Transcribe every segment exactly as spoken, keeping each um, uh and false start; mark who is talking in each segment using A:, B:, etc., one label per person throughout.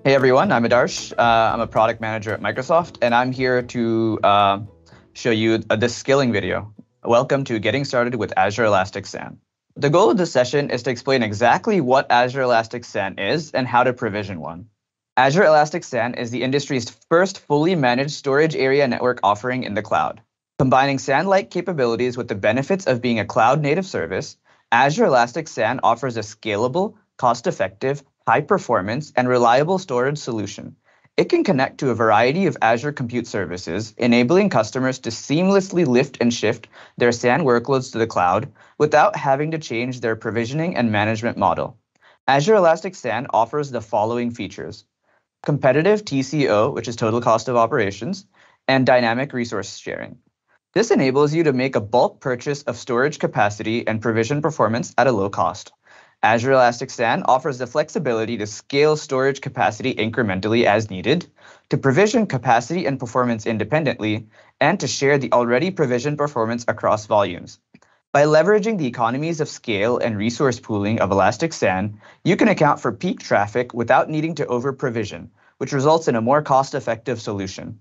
A: Hey everyone, I'm Adarsh. Uh, I'm a product manager at Microsoft, and I'm here to uh, show you uh, this skilling video. Welcome to Getting Started with Azure Elastic S A N. The goal of this session is to explain exactly what Azure Elastic S A N is and how to provision one. Azure Elastic S A N is the industry's first fully managed storage area network offering in the cloud. Combining S A N-like capabilities with the benefits of being a cloud-native service, Azure Elastic S A N offers a scalable, cost-effective, high-performance, and reliable storage solution. It can connect to a variety of Azure compute services, enabling customers to seamlessly lift and shift their S A N workloads to the cloud without having to change their provisioning and management model. Azure Elastic S A N offers the following features: competitive T C O, which is total cost of operations, and dynamic resource sharing. This enables you to make a bulk purchase of storage capacity and provision performance at a low cost. Azure Elastic S A N offers the flexibility to scale storage capacity incrementally as needed, to provision capacity and performance independently, and to share the already provisioned performance across volumes. By leveraging the economies of scale and resource pooling of Elastic S A N, you can account for peak traffic without needing to over-provision, which results in a more cost-effective solution.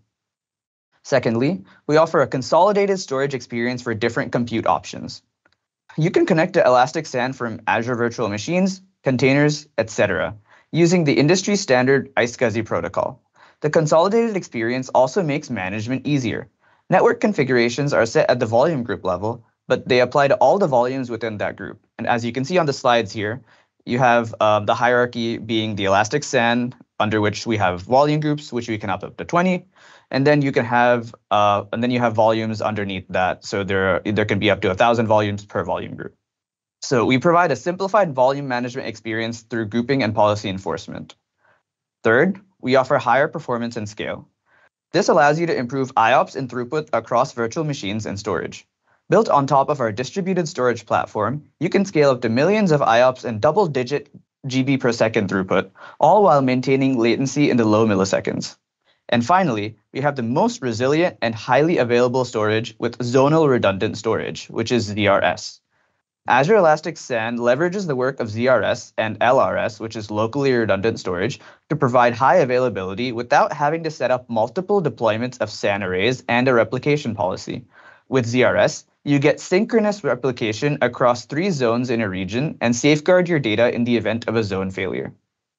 A: Secondly, we offer a consolidated storage experience for different compute options. You can connect to Elastic S A N from Azure Virtual Machines, containers, et cetera, using the industry standard iSCSI protocol. The consolidated experience also makes management easier. Network configurations are set at the volume group level, but they apply to all the volumes within that group. And as you can see on the slides here, you have uh, the hierarchy being the Elastic S A N, under which we have volume groups, which we can have up to twenty. And then you can have, uh, and then you have volumes underneath that. So there, there can be up to a thousand volumes per volume group. So we provide a simplified volume management experience through grouping and policy enforcement. Third, we offer higher performance and scale. This allows you to improve I O P S and throughput across virtual machines and storage. Built on top of our distributed storage platform, you can scale up to millions of I O P S and double-digit G B per second throughput, all while maintaining latency in the low milliseconds. And finally, we have the most resilient and highly available storage with zonal redundant storage, which is Z R S. Azure Elastic S A N leverages the work of Z R S and L R S, which is locally redundant storage, to provide high availability without having to set up multiple deployments of S A N arrays and a replication policy. With Z R S, you get synchronous replication across three zones in a region and safeguard your data in the event of a zone failure.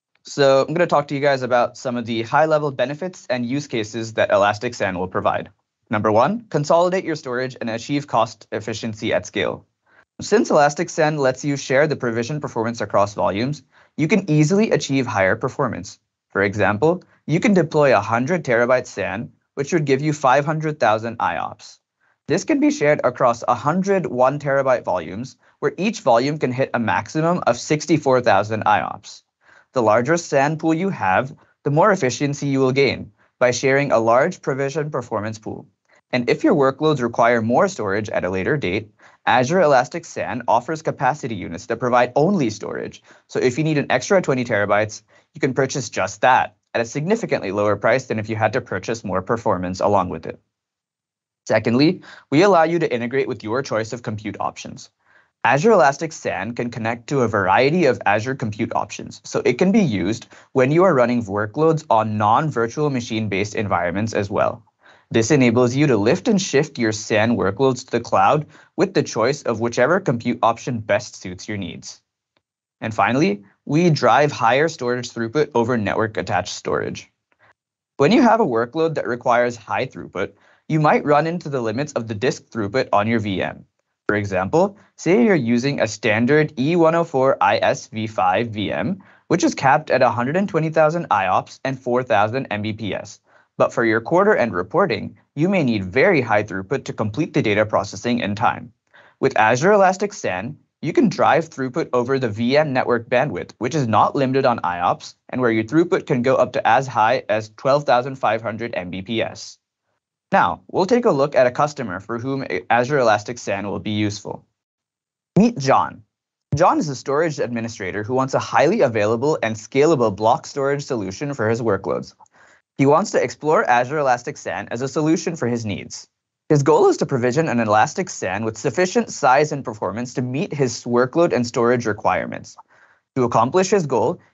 A: So I'm going to talk to you guys about some of the high-level benefits and use cases that Elastic S A N will provide. Number one, consolidate your storage and achieve cost efficiency at scale. Since Elastic S A N lets you share the provision performance across volumes, you can easily achieve higher performance. For example, you can deploy one hundred terabyte S A N, which would give you five hundred thousand I O P S. This can be shared across one hundred one terabyte volumes, where each volume can hit a maximum of sixty-four thousand I O P S. The larger S A N pool you have, the more efficiency you will gain by sharing a large provision performance pool. And if your workloads require more storage at a later date, Azure Elastic S A N offers capacity units that provide only storage. So if you need an extra twenty terabytes, you can purchase just that at a significantly lower price than if you had to purchase more performance along with it. Secondly, we allow you to integrate with your choice of compute options. Azure Elastic S A N can connect to a variety of Azure compute options, so it can be used when you are running workloads on non-virtual machine-based environments as well. This enables you to lift and shift your S A N workloads to the cloud with the choice of whichever compute option best suits your needs. And finally, we drive higher storage throughput over network-attached storage. When you have a workload that requires high throughput, you might run into the limits of the disk throughput on your V M. For example, say you're using a standard E one oh four I S v five V M, which is capped at one hundred twenty thousand I O P S and four thousand M B P S. But for your quarter-end reporting, you may need very high throughput to complete the data processing in time. With Azure Elastic S A N, you can drive throughput over the V M network bandwidth, which is not limited on I O P S, and where your throughput can go up to as high as twelve thousand five hundred M B P S. Now, we'll take a look at a customer for whom Azure Elastic S A N will be useful. Meet John. John is a storage administrator who wants a highly available and scalable block storage solution for his workloads. He wants to explore Azure Elastic S A N as a solution for his needs. His goal is to provision an Elastic S A N with sufficient size and performance to meet his workload and storage requirements. To accomplish his goal,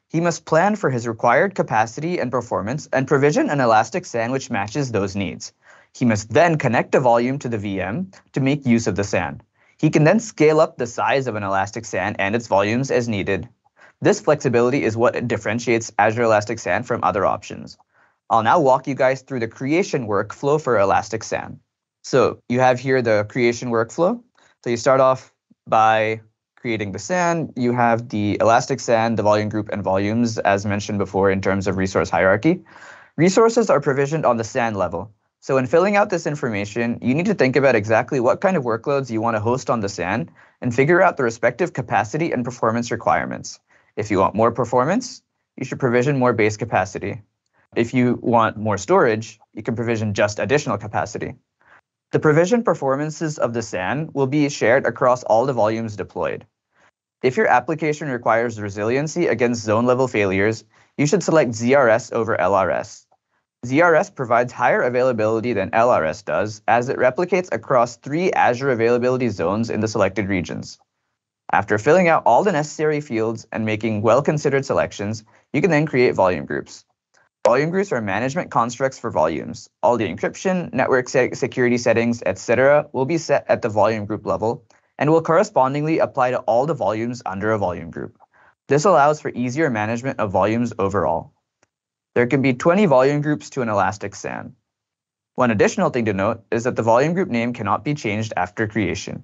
A: He must plan for his required capacity and performance and provision an Elastic S A N which matches those needs. He must then connect a volume to the V M to make use of the S A N. He can then scale up the size of an Elastic S A N and its volumes as needed. This flexibility is what differentiates Azure Elastic S A N from other options. I'll now walk you guys through the creation workflow for Elastic S A N. So you have here the creation workflow. So you start off by creating the S A N. You have the Elastic S A N, the volume group, and volumes, as mentioned before in terms of resource hierarchy. Resources are provisioned on the S A N level. So when filling out this information, you need to think about exactly what kind of workloads you want to host on the S A N and figure out the respective capacity and performance requirements. If you want more performance, you should provision more base capacity. If you want more storage, you can provision just additional capacity. The provision performances of the S A N will be shared across all the volumes deployed. If your application requires resiliency against zone-level failures, you should select Z R S over L R S. Z R S provides higher availability than L R S does, as it replicates across three Azure availability zones in the selected regions. After filling out all the necessary fields and making well-considered selections, you can then create volume groups. Volume groups are management constructs for volumes. All the encryption, network se- security settings, et cetera will be set at the volume group level and will correspondingly apply to all the volumes under a volume group. This allows for easier management of volumes overall. There can be twenty volume groups to an Elastic S A N. One additional thing to note is that the volume group name cannot be changed after creation.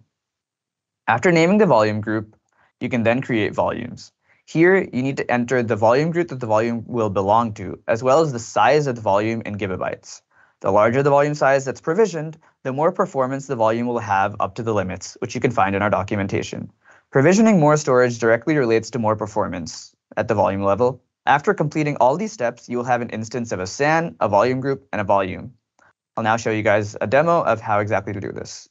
A: After naming the volume group, you can then create volumes. Here, you need to enter the volume group that the volume will belong to, as well as the size of the volume in gigabytes. The larger the volume size that's provisioned, the more performance the volume will have up to the limits, which you can find in our documentation. Provisioning more storage directly relates to more performance at the volume level. After completing all these steps, you will have an instance of a S A N, a volume group, and a volume. I'll now show you guys a demo of how exactly to do this.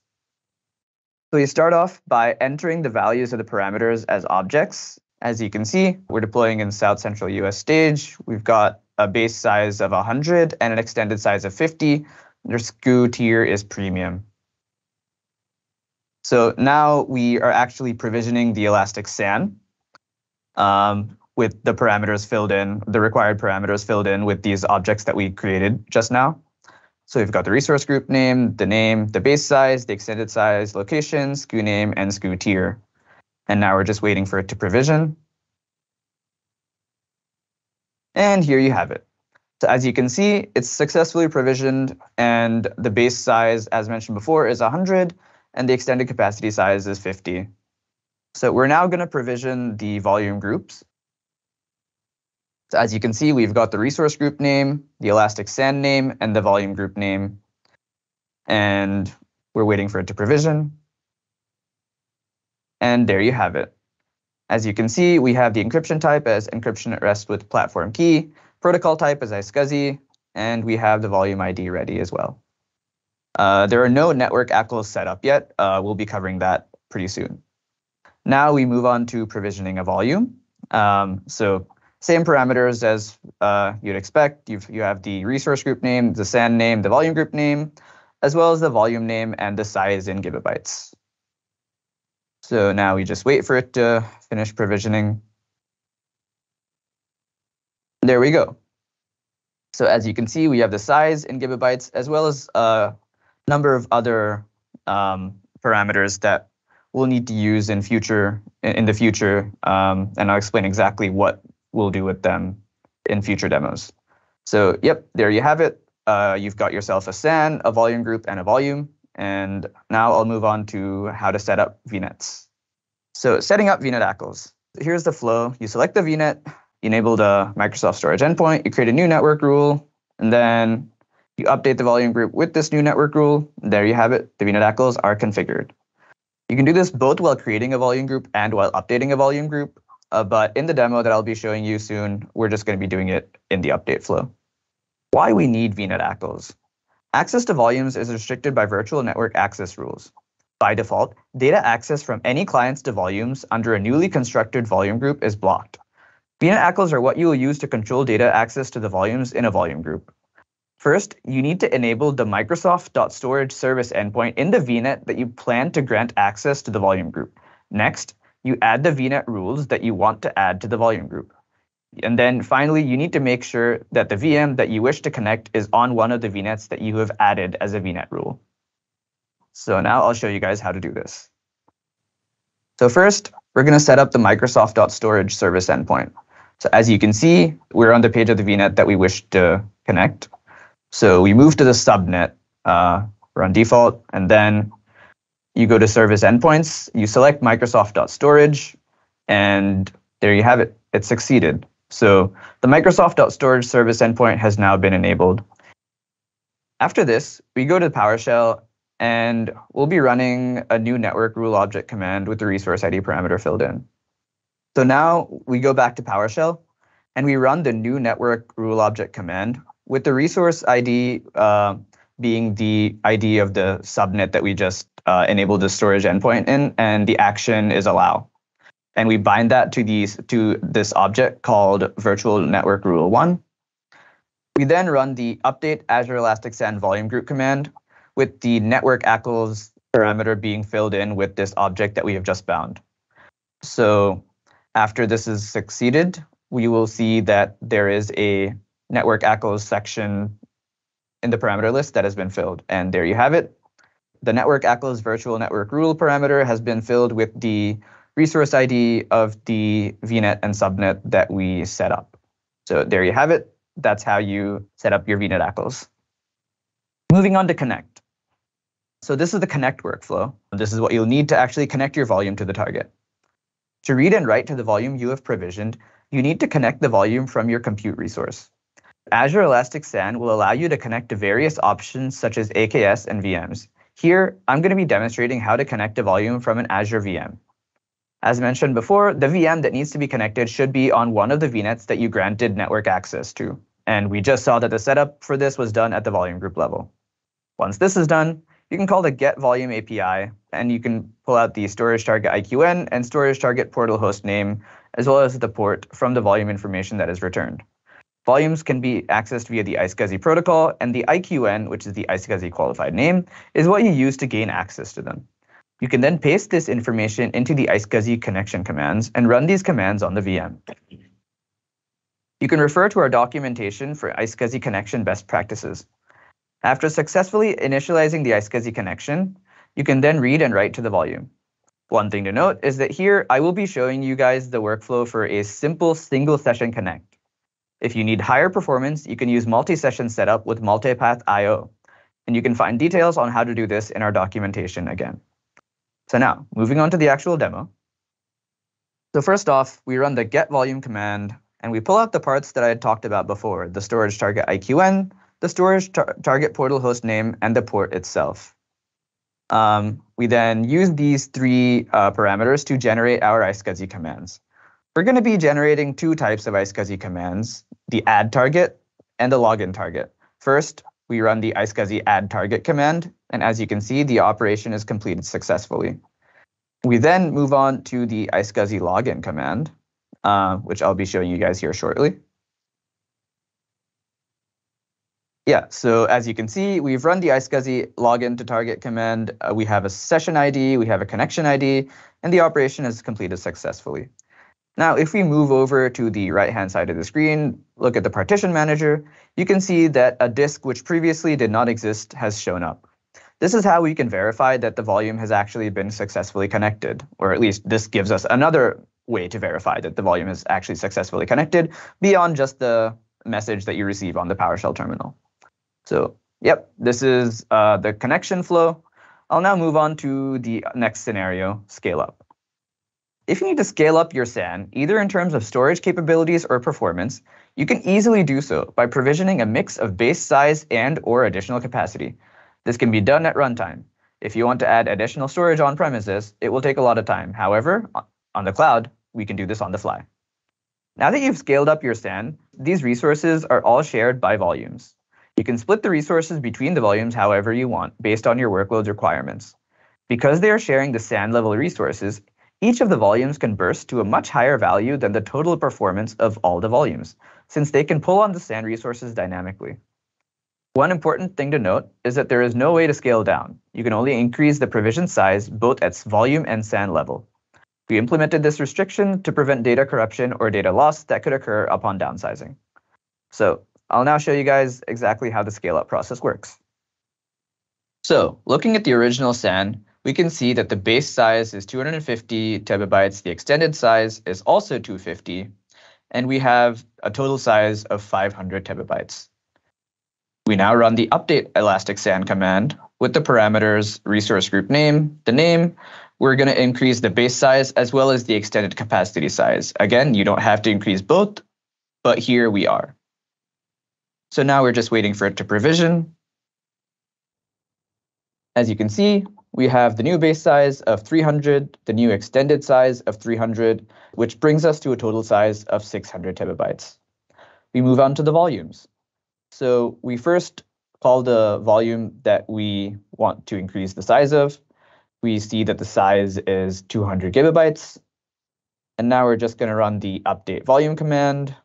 A: So you start off by entering the values of the parameters as objects. As you can see, we're deploying in South Central U S stage. We've got a base size of one hundred and an extended size of fifty. Their S K U tier is premium. So now we are actually provisioning the Elastic S A N um, with the parameters filled in, the required parameters filled in with these objects that we created just now. So we've got the resource group name, the name, the base size, the extended size, location, S K U name, and S K U tier. And now we're just waiting for it to provision. And here you have it. So as you can see, it's successfully provisioned, and the base size, as mentioned before, is one hundred, and the extended capacity size is fifty. So we're now going to provision the volume groups. So as you can see, we've got the resource group name, the Elastic S A N name, and the volume group name. And we're waiting for it to provision. And there you have it. As you can see, we have the encryption type as encryption at rest with platform key, protocol type as iSCSI, and we have the volume I D ready as well. Uh, there are no network A C Ls set up yet. Uh, we'll be covering that pretty soon. Now we move on to provisioning a volume. Um, so same parameters as uh, you'd expect. You've, you have the resource group name, the S A N name, the volume group name, as well as the volume name and the size in gigabytes. So now we just wait for it to finish provisioning. There we go. So as you can see, we have the size in gigabytes, as well as a number of other um, parameters that we'll need to use in future in the future, um, and I'll explain exactly what we'll do with them in future demos. So yep, there you have it. Uh, you've got yourself a S A N, a volume group, and a volume. And now I'll move on to how to set up vNets. So setting up vNet A C Ls. Here's the flow. You select the vNet, you enable the Microsoft Storage endpoint, you create a new network rule, and then you update the volume group with this new network rule. There you have it. The vNet A C Ls are configured. You can do this both while creating a volume group and while updating a volume group. Uh, but in the demo that I'll be showing you soon, we're just going to be doing it in the update flow. Why we need vNet A C Ls. Access to volumes is restricted by virtual network access rules. By default, data access from any clients to volumes under a newly constructed volume group is blocked. vNet A C Ls are what you will use to control data access to the volumes in a volume group. First, you need to enable the Microsoft.Storage service endpoint in the vNet that you plan to grant access to the volume group. Next, you add the vNet rules that you want to add to the volume group. And then finally, you need to make sure that the V M that you wish to connect is on one of the V NETs that you have added as a V NET rule. So now I'll show you guys how to do this. So first, we're going to set up the Microsoft.storage service endpoint. So as you can see, we're on the page of the V NET that we wish to connect. So we move to the subnet, uh, we're on default, and then you go to service endpoints, you select Microsoft.storage, and there you have it, it succeeded. So the Microsoft.storage service endpoint has now been enabled. After this, we go to PowerShell, and we'll be running a new network rule object command with the resource I D parameter filled in. So now we go back to PowerShell, and we run the new network rule object command with the resource I D uh, being the I D of the subnet that we just uh, enabled the storage endpoint in, and the action is allow. And we bind that to these to this object called virtual network rule one. We then run the update Azure Elastic SAN volume group command with the network A C Ls parameter being filled in with this object that we have just bound. So after this is succeeded, we will see that there is a network A C Ls section in the parameter list that has been filled. And there you have it. The network A C Ls virtual network rule parameter has been filled with the resource I D of the V NET and subnet that we set up. So there you have it. That's how you set up your V NET A C Ls. Moving on to connect. So this is the connect workflow. This is what you'll need to actually connect your volume to the target. To read and write to the volume you have provisioned, you need to connect the volume from your compute resource. Azure Elastic SAN will allow you to connect to various options such as A K S and V Ms. Here, I'm going to be demonstrating how to connect a volume from an Azure V M. As mentioned before, the V M that needs to be connected should be on one of the V NETs that you granted network access to. And we just saw that the setup for this was done at the volume group level. Once this is done, you can call the get volume A P I, and you can pull out the storage target I Q N and storage target portal host name, as well as the port from the volume information that is returned. Volumes can be accessed via the iSCSI protocol, and the I Q N, which is the iSCSI qualified name, is what you use to gain access to them. You can then paste this information into the iSCSI connection commands and run these commands on the V M. You can refer to our documentation for iSCSI connection best practices. After successfully initializing the iSCSI connection, you can then read and write to the volume. One thing to note is that here I will be showing you guys the workflow for a simple single session connect. If you need higher performance, you can use multi-session setup with multipath I O, and you can find details on how to do this in our documentation again. So now, moving on to the actual demo. So first off, we run the get volume command, and we pull out the parts that I had talked about before, the storage target I Q N, the storage tar target portal host name, and the port itself. Um, we then use these three uh, parameters to generate our iSCSI commands. We're going to be generating two types of iSCSI commands, the add target and the login target. First, we run the iSCSI add target command, and as you can see, the operation is completed successfully. We then move on to the iSCSI login command, uh, which I'll be showing you guys here shortly. Yeah, so as you can see, we've run the iSCSI login to target command. Uh, we have a session I D, we have a connection I D, and the operation is completed successfully. Now, if we move over to the right-hand side of the screen, look at the partition manager, you can see that a disk which previously did not exist has shown up. This is how we can verify that the volume has actually been successfully connected, or at least this gives us another way to verify that the volume is actually successfully connected beyond just the message that you receive on the PowerShell terminal. So, yep, this is uh, the connection flow. I'll now move on to the next scenario, scale up. If you need to scale up your SAN, either in terms of storage capabilities or performance, you can easily do so by provisioning a mix of base size and or additional capacity. This can be done at runtime. If you want to add additional storage on premises, it will take a lot of time. However, on the cloud, we can do this on the fly. Now that you've scaled up your SAN, these resources are all shared by volumes. You can split the resources between the volumes however you want, based on your workload's requirements. Because they are sharing the SAN level resources, each of the volumes can burst to a much higher value than the total performance of all the volumes, since they can pull on the SAN resources dynamically. One important thing to note is that there is no way to scale down. You can only increase the provision size both at volume and SAN level. We implemented this restriction to prevent data corruption or data loss that could occur upon downsizing. So I'll now show you guys exactly how the scale-up process works. So looking at the original S A N, we can see that the base size is two hundred fifty terabytes, the extended size is also two hundred fifty, and we have a total size of five hundred terabytes. We now run the update Elastic S A N command with the parameters resource group name, the name. We're going to increase the base size as well as the extended capacity size. Again, you don't have to increase both, but here we are. So now we're just waiting for it to provision. As you can see, we have the new base size of three hundred, the new extended size of three hundred, which brings us to a total size of six hundred terabytes. We move on to the volumes. So we first call the volume that we want to increase the size of. We see that the size is two hundred gigabytes. And now we're just going to run the update volume command.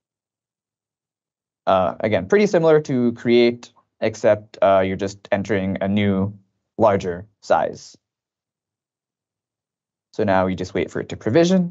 A: Uh, again, pretty similar to create, except uh, you're just entering a new larger size. So now we just wait for it to provision.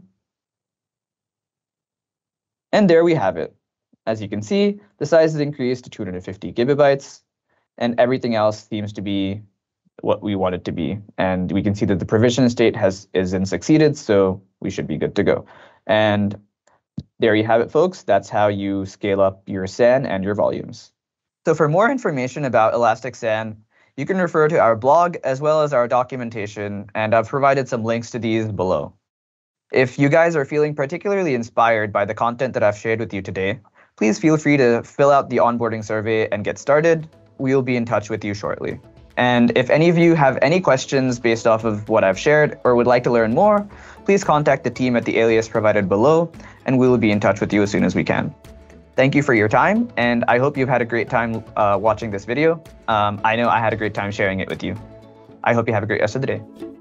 A: And there we have it. As you can see, the size is increased to two hundred fifty gigabytes, and everything else seems to be what we want it to be. And we can see that the provision state has is in succeeded, so we should be good to go. And there you have it, folks. That's how you scale up your S A N and your volumes. So for more information about Elastic S A N, you can refer to our blog as well as our documentation, and I've provided some links to these below. If you guys are feeling particularly inspired by the content that I've shared with you today, please feel free to fill out the onboarding survey and get started. We'll be in touch with you shortly. And if any of you have any questions based off of what I've shared or would like to learn more, please contact the team at the alias provided below, and we will be in touch with you as soon as we can. Thank you for your time, and I hope you've had a great time uh, watching this video. Um, I know I had a great time sharing it with you. I hope you have a great rest of the day.